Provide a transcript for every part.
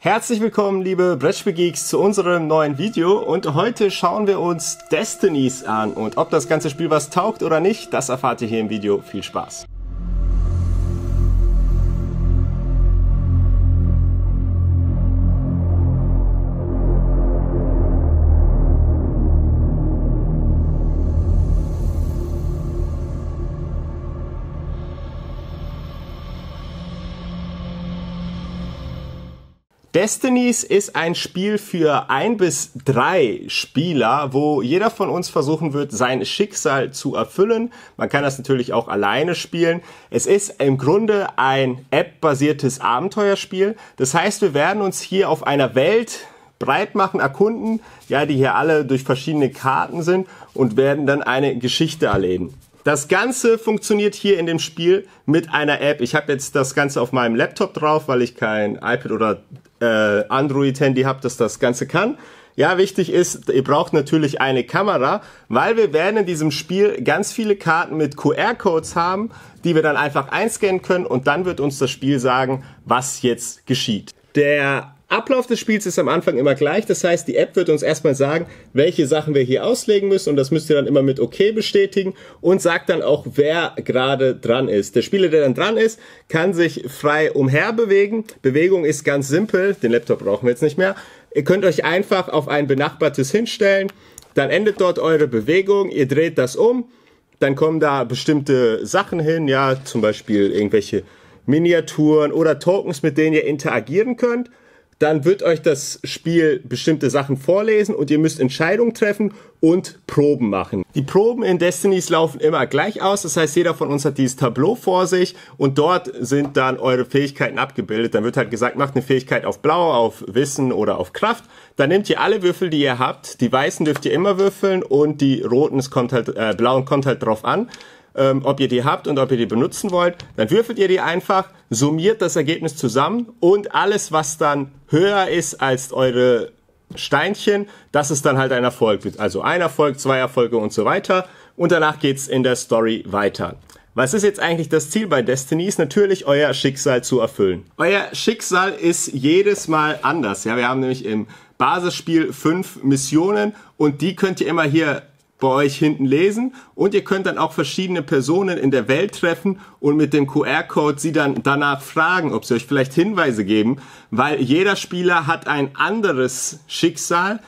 Herzlich willkommen, liebe Brettspielgeeks, zu unserem neuen Video und heute schauen wir uns Destinies an und ob das ganze Spiel was taugt oder nicht, das erfahrt ihr hier im Video. Viel Spaß! Destinies ist ein Spiel für 1 bis 3 Spieler, wo jeder von uns versuchen wird, sein Schicksal zu erfüllen. Man kann das natürlich auch alleine spielen. Es ist im Grunde ein App-basiertes Abenteuerspiel. Das heißt, wir werden uns hier auf einer Welt breit machen, erkunden, ja, die hier alle durch verschiedene Karten sind und werden dann eine Geschichte erleben. Das Ganze funktioniert hier in dem Spiel mit einer App. Ich habe jetzt das Ganze auf meinem Laptop drauf, weil ich kein iPad oder Android-Handy habe, das das Ganze kann. Ja, wichtig ist, ihr braucht natürlich eine Kamera, weil wir werden in diesem Spiel ganz viele Karten mit QR-Codes haben, die wir dann einfach einscannen können und dann wird uns das Spiel sagen, was jetzt geschieht. Der Ablauf des Spiels ist am Anfang immer gleich, das heißt, die App wird uns erstmal sagen, welche Sachen wir hier auslegen müssen und das müsst ihr dann immer mit OK bestätigen und sagt dann auch, wer gerade dran ist. Der Spieler, der dann dran ist, kann sich frei umher bewegen. Bewegung ist ganz simpel, den Laptop brauchen wir jetzt nicht mehr. Ihr könnt euch einfach auf ein benachbartes hinstellen, dann endet dort eure Bewegung, ihr dreht das um, dann kommen da bestimmte Sachen hin, ja, zum Beispiel irgendwelche Miniaturen oder Tokens, mit denen ihr interagieren könnt. Dann wird euch das Spiel bestimmte Sachen vorlesen und ihr müsst Entscheidungen treffen und Proben machen. Die Proben in Destinies laufen immer gleich aus, das heißt, jeder von uns hat dieses Tableau vor sich und dort sind dann eure Fähigkeiten abgebildet. Dann wird halt gesagt, macht eine Fähigkeit auf Blau, auf Wissen oder auf Kraft. Dann nehmt ihr alle Würfel, die ihr habt. Die weißen dürft ihr immer würfeln und die roten, blauen kommt halt drauf an, ob ihr die habt und ob ihr die benutzen wollt. Dann würfelt ihr die einfach, summiert das Ergebnis zusammen und alles, was dann höher ist als eure Steinchen, das ist dann halt ein Erfolg. Also ein Erfolg, 2 Erfolge und so weiter. Und danach geht's in der Story weiter. Was ist jetzt eigentlich das Ziel bei Destinies? Natürlich euer Schicksal zu erfüllen. Euer Schicksal ist jedes Mal anders. Ja, wir haben nämlich im Basisspiel 5 Missionen und die könnt ihr immer hier bei euch hinten lesen und ihr könnt dann auch verschiedene Personen in der Welt treffen und mit dem QR-Code sie dann danach fragen, ob sie euch vielleicht Hinweise geben, weil jeder Spieler hat ein anderes Schicksal.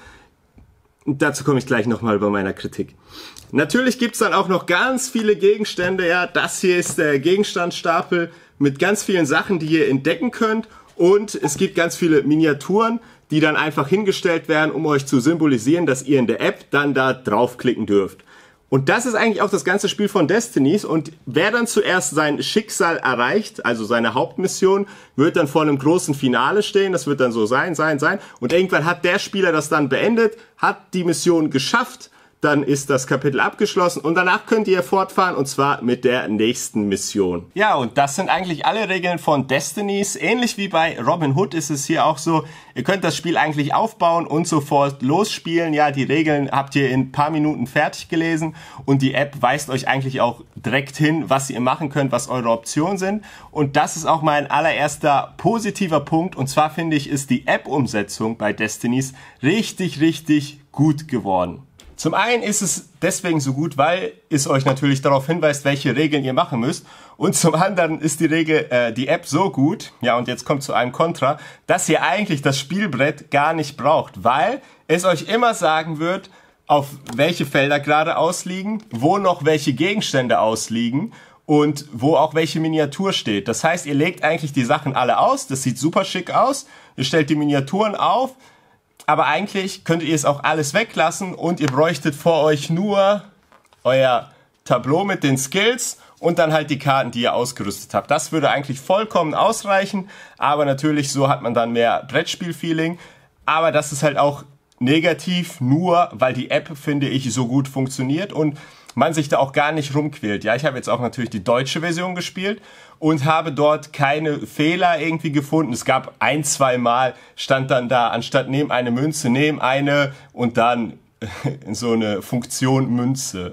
Dazu komme ich gleich nochmal bei meiner Kritik. Natürlich gibt's dann auch noch ganz viele Gegenstände. Ja, das hier ist der Gegenstandsstapel mit ganz vielen Sachen, die ihr entdecken könnt und es gibt ganz viele Miniaturen, die dann einfach hingestellt werden, um euch zu symbolisieren, dass ihr in der App dann da draufklicken dürft. Und das ist eigentlich auch das ganze Spiel von Destinies und wer dann zuerst sein Schicksal erreicht, also seine Hauptmission, wird dann vor einem großen Finale stehen, das wird dann so sein und irgendwann hat der Spieler das dann beendet, hat die Mission geschafft, dann ist das Kapitel abgeschlossen und danach könnt ihr fortfahren und zwar mit der nächsten Mission. Ja, und das sind eigentlich alle Regeln von Destinies. Ähnlich wie bei Robin Hood ist es hier auch so, ihr könnt das Spiel eigentlich aufbauen und sofort losspielen. Ja, die Regeln habt ihr in ein paar Minuten fertig gelesen und die App weist euch eigentlich auch direkt hin, was ihr machen könnt, was eure Optionen sind. Und das ist auch mein allererster positiver Punkt und zwar finde ich, ist die App-Umsetzung bei Destinies richtig, richtig gut geworden. Zum einen ist es deswegen so gut, weil es euch natürlich darauf hinweist, welche Regeln ihr machen müsst. Und zum anderen ist die App so gut, ja und jetzt kommt zu einem Kontra, dass ihr eigentlich das Spielbrett gar nicht braucht, weil es euch immer sagen wird, auf welche Felder gerade ausliegen, wo noch welche Gegenstände ausliegen und wo auch welche Miniatur steht. Das heißt, ihr legt eigentlich die Sachen alle aus, das sieht super schick aus, ihr stellt die Miniaturen auf, aber eigentlich könntet ihr es auch alles weglassen und ihr bräuchtet vor euch nur euer Tableau mit den Skills und dann halt die Karten, die ihr ausgerüstet habt. Das würde eigentlich vollkommen ausreichen, aber natürlich so hat man dann mehr Brettspiel-Feeling. Aber das ist halt auch negativ, nur weil die App, finde ich, so gut funktioniert und man sich da auch gar nicht rumquält. Ja, ich habe jetzt auch natürlich die deutsche Version gespielt und habe dort keine Fehler irgendwie gefunden. Es gab 1, 2 Mal, stand dann da, anstatt nehm eine Münze, nehm eine und dann so eine Funktion Münze.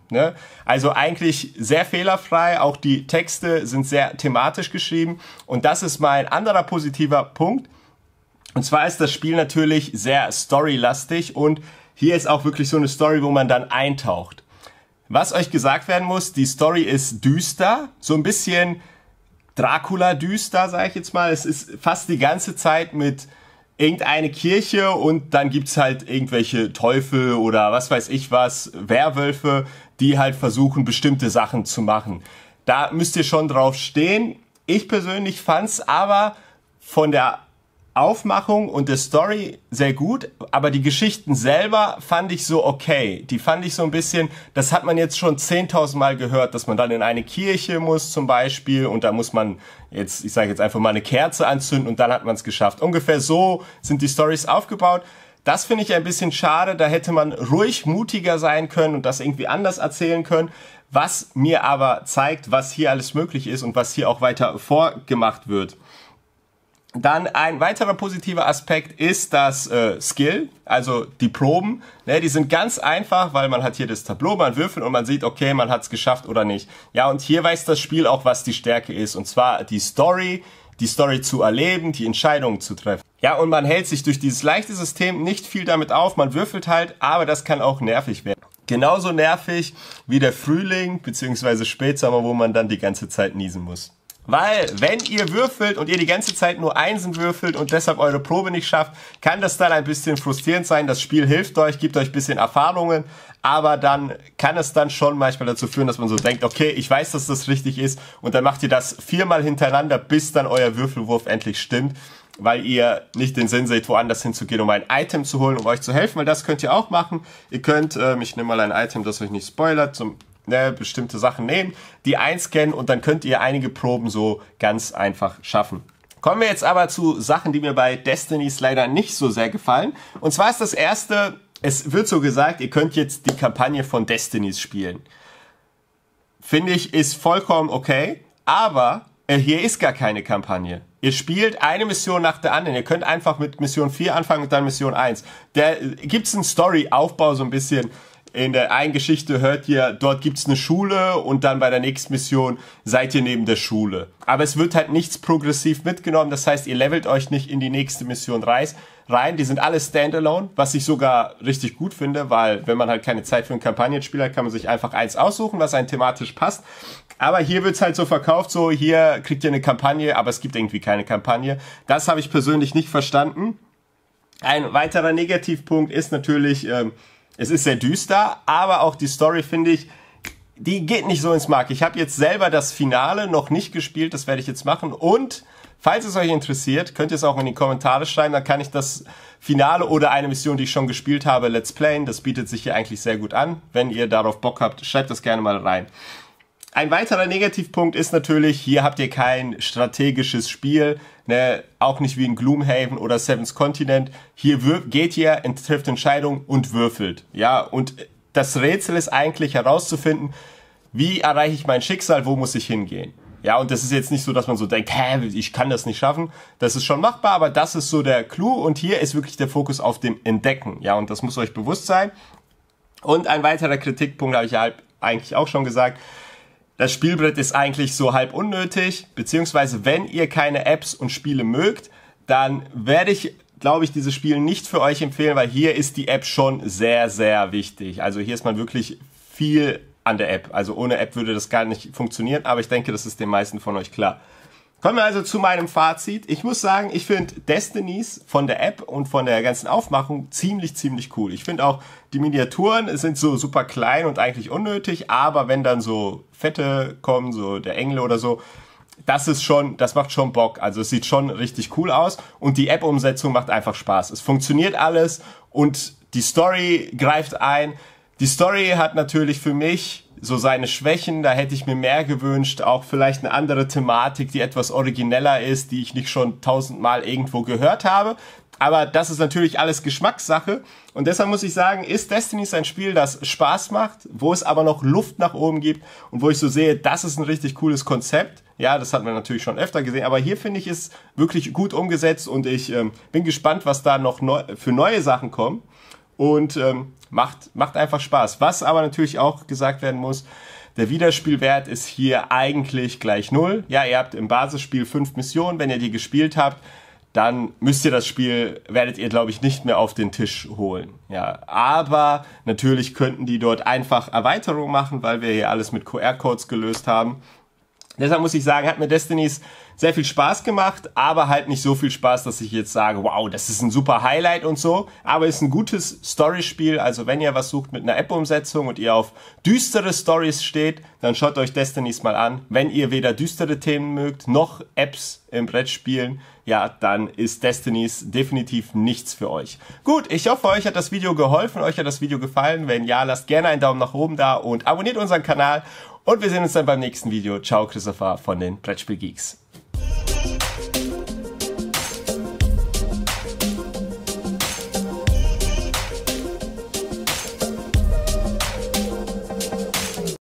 Also eigentlich sehr fehlerfrei, auch die Texte sind sehr thematisch geschrieben und das ist mein anderer positiver Punkt. Und zwar ist das Spiel natürlich sehr storylastig und hier ist auch wirklich so eine Story, wo man dann eintaucht. Was euch gesagt werden muss, die Story ist düster, so ein bisschen Dracula düster, sage ich jetzt mal. Es ist fast die ganze Zeit mit irgendeine Kirche und dann gibt's halt irgendwelche Teufel oder was weiß ich was, Werwölfe, die halt versuchen, bestimmte Sachen zu machen. Da müsst ihr schon drauf stehen. Ich persönlich fand's aber von der Aufmachung und der Story sehr gut, aber die Geschichten selber fand ich so okay. Die fand ich so ein bisschen, das hat man jetzt schon 10.000 Mal gehört, dass man dann in eine Kirche muss zum Beispiel und da muss man jetzt, ich sage jetzt einfach mal eine Kerze anzünden und dann hat man es geschafft. Ungefähr so sind die Storys aufgebaut. Das finde ich ein bisschen schade, da hätte man ruhig mutiger sein können und das irgendwie anders erzählen können. Was mir aber zeigt, was hier alles möglich ist und was hier auch weiter vorgemacht wird. Dann ein weiterer positiver Aspekt ist das Skill, also die Proben. Ne, die sind ganz einfach, weil man hat hier das Tableau, man würfelt und man sieht, okay, man hat es geschafft oder nicht. Ja, und hier weiß das Spiel auch, was die Stärke ist. Und zwar die Story zu erleben, die Entscheidungen zu treffen. Ja, und man hält sich durch dieses leichte System nicht viel damit auf, man würfelt halt, aber das kann auch nervig werden. Genauso nervig wie der Frühling, beziehungsweise Spätsommer, wo man dann die ganze Zeit niesen muss. Weil, wenn ihr würfelt und ihr die ganze Zeit nur Einsen würfelt und deshalb eure Probe nicht schafft, kann das dann ein bisschen frustrierend sein. Das Spiel hilft euch, gibt euch ein bisschen Erfahrungen, aber dann kann es dann schon manchmal dazu führen, dass man so denkt, okay, ich weiß, dass das richtig ist und dann macht ihr das 4-mal hintereinander, bis dann euer Würfelwurf endlich stimmt, weil ihr nicht den Sinn seht, woanders hinzugehen, um ein Item zu holen, um euch zu helfen, weil das könnt ihr auch machen. Ihr könnt, ich nehme mal ein Item, das euch nicht spoilert, bestimmte Sachen nehmen, die einscannen und dann könnt ihr einige Proben so ganz einfach schaffen. Kommen wir jetzt aber zu Sachen, die mir bei Destinies leider nicht so sehr gefallen. Und zwar ist das erste, es wird so gesagt, ihr könnt jetzt die Kampagne von Destinies spielen. Finde ich, ist vollkommen okay, aber hier ist gar keine Kampagne. Ihr spielt eine Mission nach der anderen. Ihr könnt einfach mit Mission 4 anfangen und dann Mission 1. Da gibt's einen Story-Aufbau so ein bisschen. In der einen Geschichte hört ihr, dort gibt's eine Schule und dann bei der nächsten Mission seid ihr neben der Schule. Aber es wird halt nichts progressiv mitgenommen, das heißt, ihr levelt euch nicht in die nächste Mission rein. Die sind alle Standalone, was ich sogar richtig gut finde, weil wenn man halt keine Zeit für ein Kampagnenspiel hat, kann man sich einfach eins aussuchen, was einem thematisch passt. Aber hier wird's halt so verkauft, so hier kriegt ihr eine Kampagne, aber es gibt irgendwie keine Kampagne. Das habe ich persönlich nicht verstanden. Ein weiterer Negativpunkt ist natürlich, es ist sehr düster, aber auch die Story, finde ich, die geht nicht so ins Mark. Ich habe jetzt selber das Finale noch nicht gespielt, das werde ich jetzt machen. Und falls es euch interessiert, könnt ihr es auch in die Kommentare schreiben, dann kann ich das Finale oder eine Mission, die ich schon gespielt habe, let's playen. Das bietet sich hier eigentlich sehr gut an. Wenn ihr darauf Bock habt, schreibt das gerne mal rein. Ein weiterer Negativpunkt ist natürlich, hier habt ihr kein strategisches Spiel, ne, auch nicht wie in Gloomhaven oder Seven's Continent. Hier geht ihr, trifft Entscheidungen und würfelt. Ja, und das Rätsel ist eigentlich herauszufinden, wie erreiche ich mein Schicksal, wo muss ich hingehen? Ja, und das ist jetzt nicht so, dass man so denkt, ich kann das nicht schaffen. Das ist schon machbar, aber das ist so der Clou und hier ist wirklich der Fokus auf dem Entdecken. Ja, und das muss euch bewusst sein. Und ein weiterer Kritikpunkt habe ich ja eigentlich auch schon gesagt. Das Spielbrett ist eigentlich so halb unnötig, beziehungsweise wenn ihr keine Apps und Spiele mögt, dann werde ich, glaube ich, dieses Spiel nicht für euch empfehlen, weil hier ist die App schon sehr, sehr wichtig. Also hier ist man wirklich viel an der App. Also ohne App würde das gar nicht funktionieren, aber ich denke, das ist den meisten von euch klar. Kommen wir also zu meinem Fazit. Ich muss sagen, ich finde Destinies von der App und von der ganzen Aufmachung ziemlich cool. Ich finde auch, die Miniaturen sind so super klein und eigentlich unnötig, aber wenn dann so Fette kommen, so der Engel oder so, das macht schon Bock. Also es sieht schon richtig cool aus und die App-Umsetzung macht einfach Spaß. Es funktioniert alles und die Story greift ein. Die Story hat natürlich für mich so seine Schwächen, da hätte ich mir mehr gewünscht, auch vielleicht eine andere Thematik, die etwas origineller ist, die ich nicht schon 1000-mal irgendwo gehört habe. Aber das ist natürlich alles Geschmackssache und deshalb muss ich sagen, ist Destiny ein Spiel, das Spaß macht, wo es aber noch Luft nach oben gibt und wo ich so sehe, das ist ein richtig cooles Konzept. Ja, das hat man natürlich schon öfter gesehen, aber hier finde ich es wirklich gut umgesetzt und ich bin gespannt, was da noch für neue Sachen kommen. Und macht einfach Spaß. Was aber natürlich auch gesagt werden muss, der Wiederspielwert ist hier eigentlich gleich 0. Ja, ihr habt im Basisspiel 5 Missionen, wenn ihr die gespielt habt, dann müsst ihr das Spiel, werdet ihr, glaube ich, nicht mehr auf den Tisch holen. Ja, aber natürlich könnten die dort einfach Erweiterungen machen, weil wir hier alles mit QR-Codes gelöst haben. Deshalb muss ich sagen, hat mir Destinies sehr viel Spaß gemacht, aber halt nicht so viel Spaß, dass ich jetzt sage, wow, das ist ein super Highlight und so. Aber ist ein gutes Storyspiel, also wenn ihr was sucht mit einer App-Umsetzung und ihr auf düstere Stories steht, dann schaut euch Destinies mal an. Wenn ihr weder düstere Themen mögt, noch Apps im Brettspielen, ja, dann ist Destinies definitiv nichts für euch. Gut, ich hoffe, euch hat das Video geholfen, euch hat das Video gefallen. Wenn ja, lasst gerne einen Daumen nach oben da und abonniert unseren Kanal. Und wir sehen uns dann beim nächsten Video. Ciao, Christopher von den Brettspielgeeks.